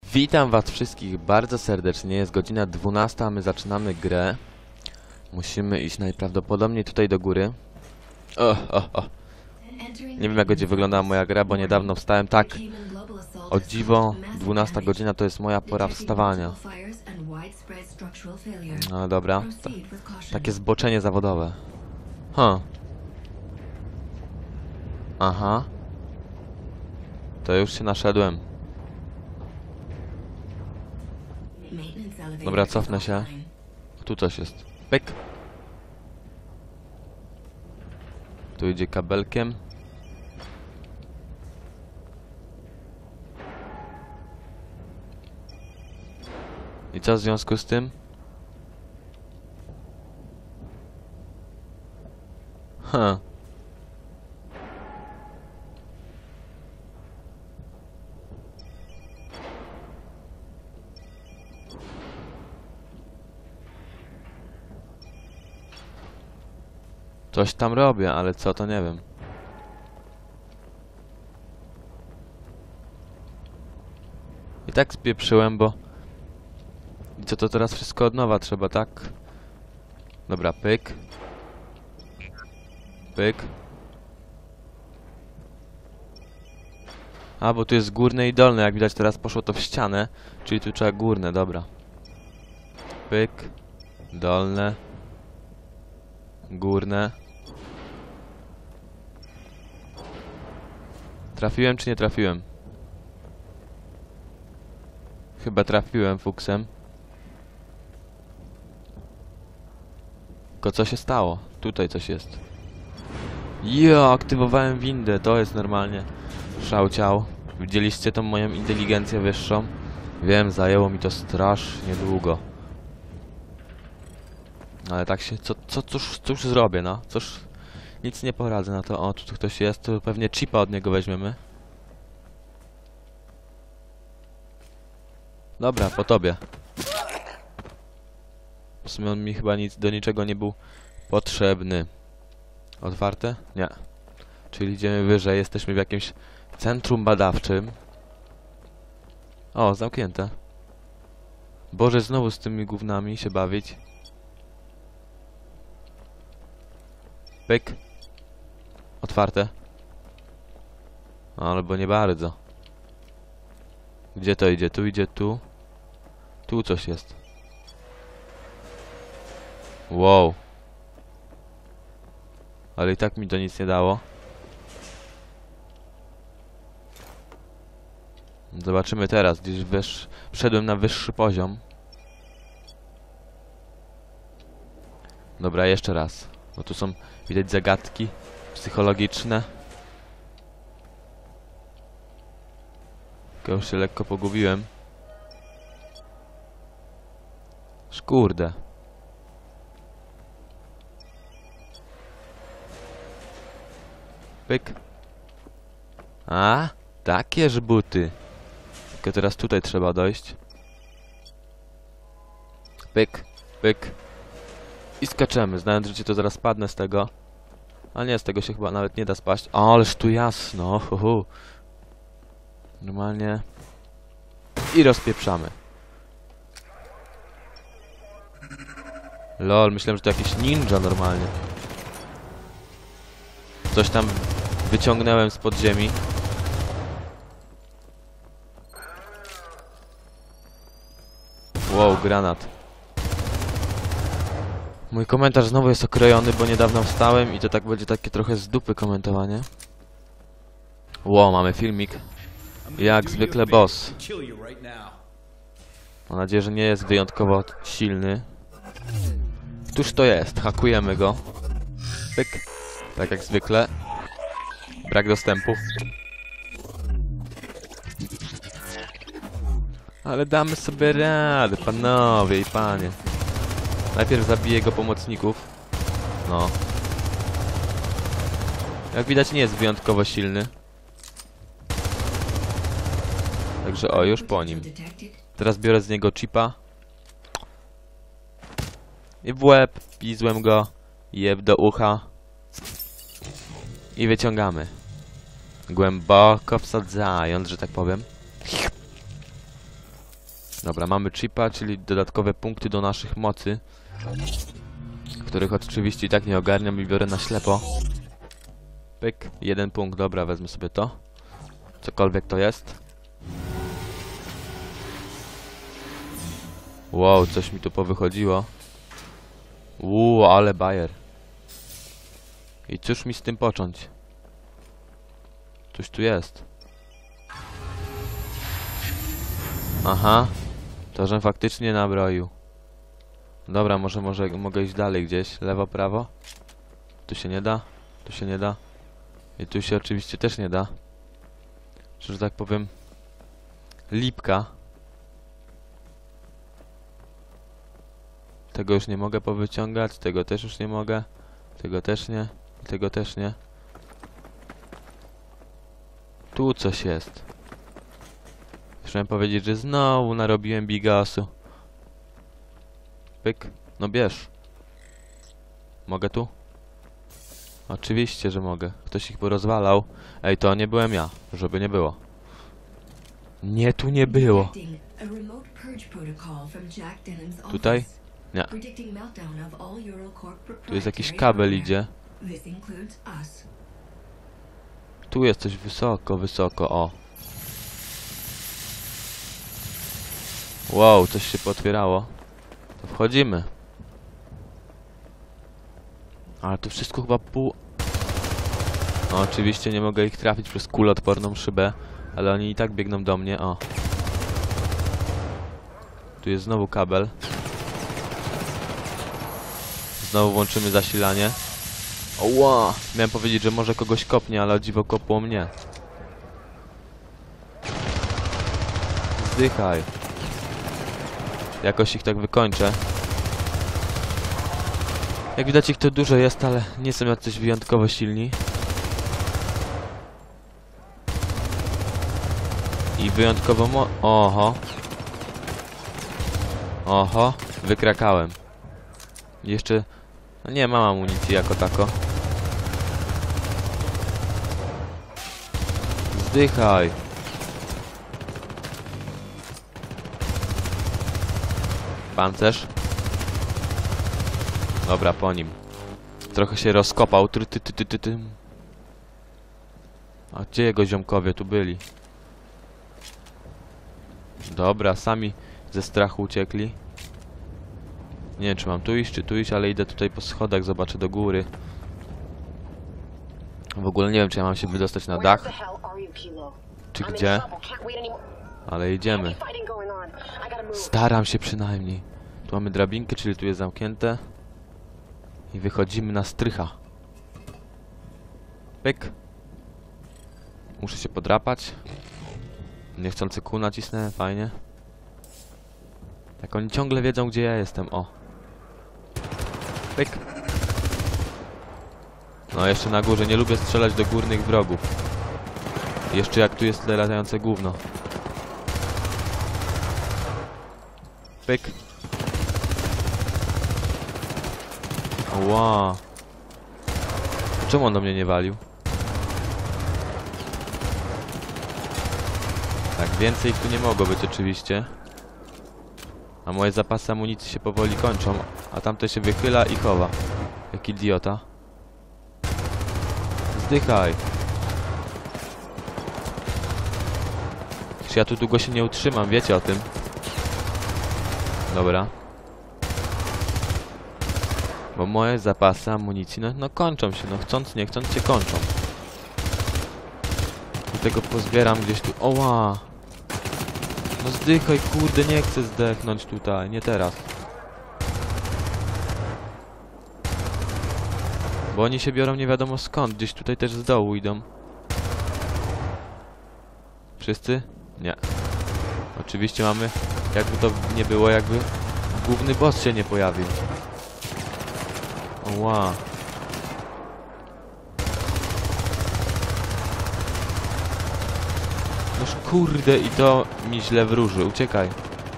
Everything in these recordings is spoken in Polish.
Witam was wszystkich bardzo serdecznie, jest godzina 12, a my zaczynamy grę. Musimy iść najprawdopodobniej tutaj do góry. Nie wiem, jak będzie wyglądała moja gra, bo niedawno wstałem. Tak, o dziwo, 12 godzina to jest moja pora wstawania. No dobra, takie zboczenie zawodowe. Aha. To już się naszedłem. Dobra, cofnę się. Tu coś jest. Pyk. Tu idzie kabelkiem. I co w związku z tym? Coś tam robię, ale co to nie wiem. I tak spieprzyłem, bo... I co to teraz wszystko od nowa trzeba, tak? Dobra, pyk. Pyk. A, bo tu jest górne i dolne, jak widać teraz poszło to w ścianę. Czyli tu trzeba górne, dobra. Pyk. Dolne. Górne. Trafiłem czy nie trafiłem? Chyba trafiłem fuksem. Tylko co się stało? Tutaj coś jest. Jo, aktywowałem windę, to jest normalnie szałciał. Widzieliście tą moją inteligencję wyższą? Wiem, zajęło mi to strasznie długo. Ale tak się... Cóż zrobię, no? Cóż... Nic nie poradzę na to. O, tu ktoś jest, to pewnie chipa od niego weźmiemy. Dobra, po tobie. W sumie on mi chyba do niczego nie był potrzebny. Otwarte? Nie. Czyli idziemy wyżej, jesteśmy w jakimś centrum badawczym. O, zamknięte. Boże, znowu z tymi gównami się bawić. Pyk. Otwarte. Albo nie bardzo. Gdzie to idzie? Tu idzie, tu. Tu coś jest. Wow. Ale i tak mi to nic nie dało. Zobaczymy teraz, gdzieś wszedłem na wyższy poziom. Dobra, jeszcze raz. Bo tu są, widać, zagadki psychologiczne. Tylko już się lekko pogubiłem. Szkurde. Pyk. A, takież buty. Tylko teraz tutaj trzeba dojść. Pyk, pyk. I skaczemy. Znając życie, to zaraz spadnę z tego. A nie, z tego się chyba nawet nie da spaść. O, ależ tu jasno. Normalnie. I rozpieprzamy. Lol, myślałem, że to jakiś ninja normalnie. Coś tam wyciągnąłem z podziemi. Wow, granat. Mój komentarz znowu jest okrojony, bo niedawno wstałem i to tak będzie takie trochę z dupy komentowanie. Wow, mamy filmik. Jak zwykle boss. Mam nadzieję, że nie jest wyjątkowo silny. Któż to jest? Hakujemy go. Pyk. Tak jak zwykle. Brak dostępu. Ale damy sobie radę, panowie i panie. Najpierw zabiję jego pomocników. No. Jak widać, nie jest wyjątkowo silny. Także o, już po nim. Teraz biorę z niego chipa. I w łeb pizłem go. Jeb do ucha. I wyciągamy. Głęboko wsadzając, że tak powiem. Dobra, mamy chipa, czyli dodatkowe punkty do naszych mocy, których oczywiście i tak nie ogarniam i biorę na ślepo. Pyk, 1 punkt, dobra, wezmę sobie to. Cokolwiek to jest. Wow, coś mi tu powychodziło. Ale bajer. I cóż mi z tym począć? Coś tu jest. Aha. To, że faktycznie nabroił. Dobra, może mogę iść dalej gdzieś. Lewo, prawo. Tu się nie da. Tu się nie da. I tu się oczywiście też nie da. Że tak powiem... Lipka. Tego już nie mogę powyciągać. Tego też już nie mogę. Tego też nie. Tego też nie. Tu coś jest. Chciałem powiedzieć, że znowu narobiłem bigasu. Pyk. No bierz. Mogę tu? Oczywiście, że mogę. Ktoś ich porozwalał. Ej, to nie byłem ja. Żeby nie było. Nie, tu nie było. Tutaj? Nie. Tu jest jakiś kabel idzie. Tu jest coś wysoko, wysoko, o. Wow, coś się pootwierało. To wchodzimy. Ale to wszystko chyba pół... No, oczywiście nie mogę ich trafić przez kuloodporną szybę, ale oni i tak biegną do mnie, o. Tu jest znowu kabel. Znowu włączymy zasilanie. Oła! Miałem powiedzieć, że może kogoś kopnie, ale o dziwo kopło mnie. Zdychaj. Jakoś ich tak wykończę. Jak widać ich to dużo jest, ale nie są jacyś wyjątkowo silni. I wyjątkowo Oho. Oho. Wykrakałem. Jeszcze... No nie mam amunicji jako tako. Zdychaj. Pancerz. Dobra, po nim. Trochę się rozkopał. A gdzie jego ziomkowie tu byli? Dobra, sami ze strachu uciekli. Nie wiem, czy mam tu iść, czy tu iść, ale idę tutaj po schodach, zobaczę do góry. W ogóle nie wiem, czy ja mam się wydostać na dach. Czy gdzie? Ale idziemy. Staram się przynajmniej. Tu mamy drabinkę, czyli tu jest zamknięte. I wychodzimy na strycha. Pyk. Muszę się podrapać. Niechcący kół nacisnę, fajnie. Jak oni ciągle wiedzą, gdzie ja jestem, o. Pyk. No, jeszcze na górze. Nie lubię strzelać do górnych wrogów. Jeszcze jak tu jest latające gówno. Pyk. Ła. Czemu on do mnie nie walił? Tak, więcej ich tu nie mogło być oczywiście. A moje zapasy amunicji się powoli kończą. A tamte się wychyla i chowa. Jak idiota. Zdychaj. Czy ja tu długo się nie utrzymam, wiecie o tym. Dobra. Bo moje zapasy amunicji, no kończą się, no chcąc nie chcąc się kończą. Dlatego pozbieram gdzieś tu. Oła! No zdychaj, kurde, nie chcę zdechnąć tutaj, nie teraz. Bo oni się biorą nie wiadomo skąd, gdzieś tutaj też z dołu idą. Wszyscy? Nie. Oczywiście mamy, jakby to nie było, jakby główny boss się nie pojawił. Oła. Noż kurde, i to mi źle wróży. Uciekaj.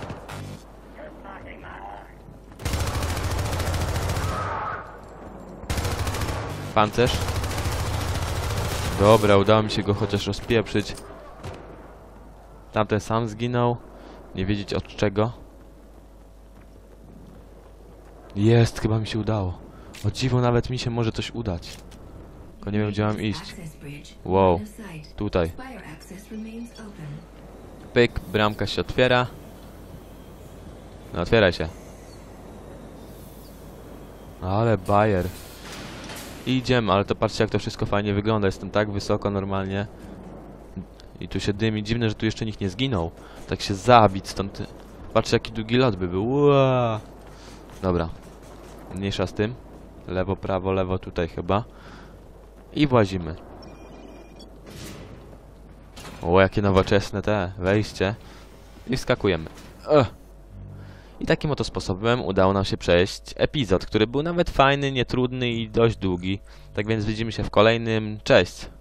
Pancerz. Dobra, udało mi się go chociaż rozpieprzyć. Tamten sam zginął. Nie wiedzieć od czego. Jest, chyba mi się udało. O dziwo, nawet mi się może coś udać. Tylko nie wiem, gdzie mam iść. Wow, tutaj. Pyk, bramka się otwiera. No, otwieraj się. Ale bajer. Idziemy, ale to patrzcie, jak to wszystko fajnie wygląda. Jestem tak wysoko normalnie. I tu się dymi. Dziwne, że tu jeszcze nikt nie zginął. Tak się zabić stąd. Patrzcie, jaki długi lot by był. Uaa. Dobra. Mniejsza z tym. Lewo, prawo, lewo tutaj chyba. I włazimy. O, jakie nowoczesne te wejście. I wskakujemy. I takim oto sposobem udało nam się przejść epizod, który był nawet fajny, nietrudny i dość długi. Tak więc widzimy się w kolejnym. Cześć!